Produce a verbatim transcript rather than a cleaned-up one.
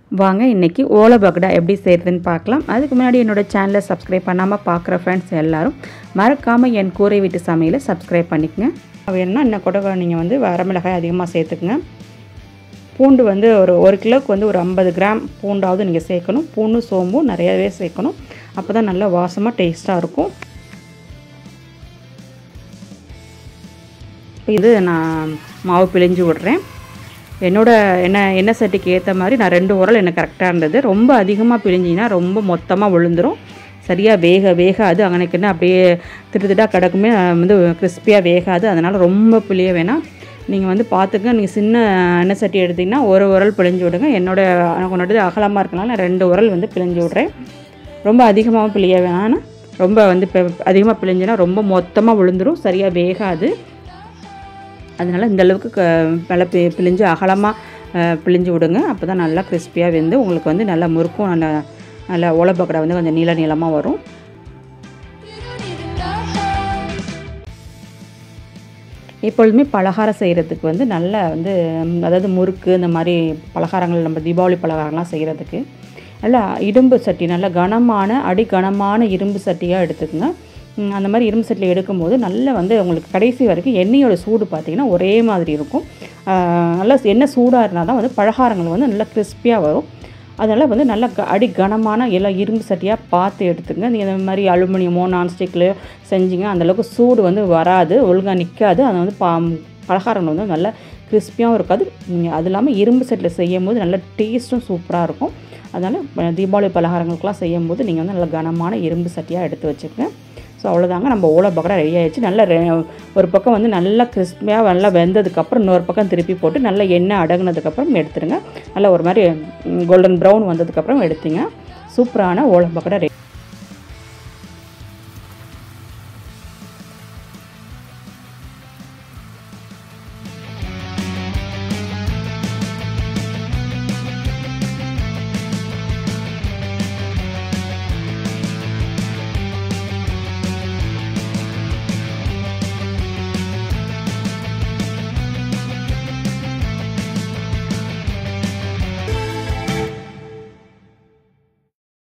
வாங்க இன்றைக்கி ஓலை பக்கோடா எப்படி செய்கிறதுன்னு பார்க்கலாம். அதுக்கு முன்னாடி என்னோடய சேனலை சப்ஸ்கிரைப் பண்ணாமல் பார்க்குற ஃப்ரெண்ட்ஸ் எல்லோரும் மறக்காமல் என் கூரை வீட்டு சமையலை சப்ஸ்கிரைப் பண்ணிக்கங்க. வேணும்னா இன்னும் கூட நீங்கள் வந்து வரமிளகாய் அதிகமாக சேர்த்துக்குங்க. பூண்டு வந்து ஒரு ஒரு கிலோவுக்கு வந்து ஒரு ஐம்பது கிராம் பூண்டாவது நீங்கள் சேர்க்கணும். பூண்டு சோம்பும் நிறையாவே சேர்க்கணும். அப்போ தான் நல்லா வாசமாக டேஸ்ட்டாக இருக்கும். இது நான் மாவு பிழிஞ்சு விட்றேன். என்னோடய எண்ணெய் எண்ணெய் சட்டிக்கு ஏற்ற மாதிரி நான் ரெண்டு உரல் எனக்கு கரெக்டாக இருந்தது. ரொம்ப அதிகமாக பிழிஞ்சிங்கன்னா ரொம்ப மொத்தமாக விழுந்துடும். சரியாக வேக வேகாது. அங்கனைக்குன்னு அப்படியே திட்டு திட்டாக கிடக்குமே வந்து கிறிஸ்பியாக வேகாது. அதனால் ரொம்ப பிழிய வேணாம். நீங்கள் வந்து பார்த்துக்க. நீங்கள் சின்ன எண்ணெய் சட்டி எடுத்திங்கன்னா ஒரு உரல் பிழிஞ்சு விடுங்க. என்னோடய கொண்டாடி அகலமாக இருக்கனால ரெண்டு உரல் வந்து பிழிஞ்சு விட்றேன். ரொம்ப அதிகமாகவும் பிழிய வேணாம். ரொம்ப வந்து இப்போ அதிகமாக பிழிஞ்சினா ரொம்ப மொத்தமாக விழுந்துடும், சரியாக வேகாது. அதனால் இந்தளவுக்கு க நல்லா பி பிழிஞ்சு அகலமாக பிழிஞ்சு விடுங்க. அப்போ தான் நல்லா கிறிஸ்பியாக வெந்து உங்களுக்கு வந்து நல்லா முறுக்கும். நல்லா நல்லா ஓலை பக்கோடா வந்து கொஞ்சம் நீள நீளமாக வரும். எப்பொழுதுமே பலகாரம் செய்கிறதுக்கு வந்து நல்லா வந்து அதாவது முறுக்கு இந்த மாதிரி பலகாரங்கள் நம்ம தீபாவளி பலகாரம்லாம் செய்கிறதுக்கு நல்லா இரும்பு சட்டி, நல்லா கனமான அடி கனமான இரும்பு சட்டியாக எடுத்துக்கோங்க. அந்த மாதிரி இரும்பு சட்டியில் எடுக்கும்போது நல்லா வந்து உங்களுக்கு கடைசி வரைக்கும் எண்ணெயோட சூடு பார்த்திங்கன்னா ஒரே மாதிரி இருக்கும். நல்லா எண்ணெய் சூடாக இருந்தால் தான் வந்து பலகாரங்கள் வந்து நல்லா கிறிஸ்பியாக வரும். அதனால் வந்து நல்லா க அடி கனமான எல்லாம் இரும்பு சட்டியாக பார்த்து எடுத்துங்க. நீங்கள் இந்த மாதிரி அலுமினியமோ நான்ஸ்டிக்லையோ செஞ்சிங்க அந்தளவுக்கு சூடு வந்து வராது, ஒழுங்காக நிற்காது. அதை வந்து பா பலகாரங்கள் வந்து நல்லா கிறிஸ்பியாகவும் இருக்காது. நீங்கள் அது இல்லாமல் இரும்பு சட்டியில் செய்யும் போது நல்லா டேஸ்ட்டும் சூப்பராக இருக்கும். அதனால் தீபாவளி பலகாரங்களுக்கெலாம் செய்யும் போது நீங்கள் வந்து நல்லா கனமான இரும்பு சட்டியாக எடுத்து வச்சுக்கோங்க. ஸோ அவ்வளோதாங்க, நம்ம ஓலை பக்கோடா ரெடி ஆகிடுச்சு. நல்லா ஒரு பக்கம் வந்து நல்லா கிறிஸ்பியாக நல்லா வெந்ததுக்கப்புறம் இன்னொரு பக்கம் திருப்பி போட்டு நல்லா எண்ணெய் அடங்கினதுக்கப்புறம் எடுத்துருங்க. நல்லா ஒரு மாதிரி கோல்டன் ப்ரௌன் வந்ததுக்கப்புறம் எடுத்திங்க சூப்பரான ஓலை பக்கோடா ரெடி.